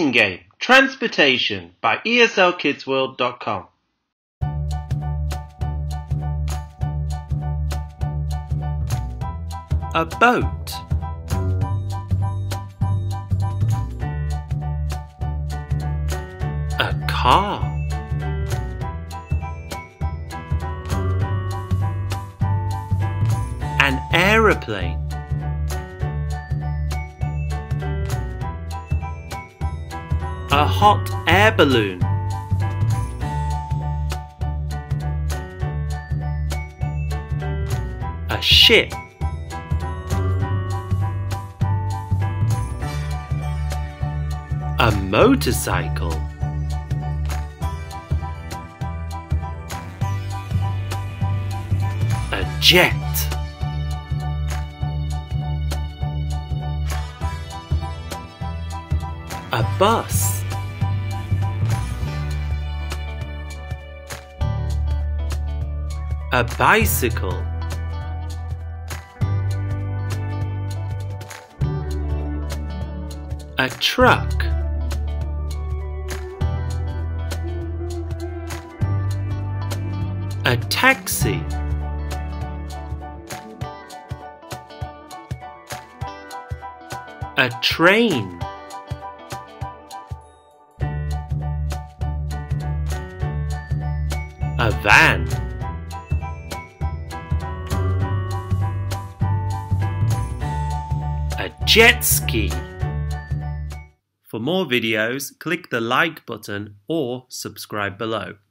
reading game, Transportation by eslkidsworld.com. A boat. A car. An aeroplane. A hot air balloon. A ship. A motorcycle. A jet. A bus. A bicycle. A truck. A taxi. A train. A van. A jet ski. For more videos, click the like button or subscribe below.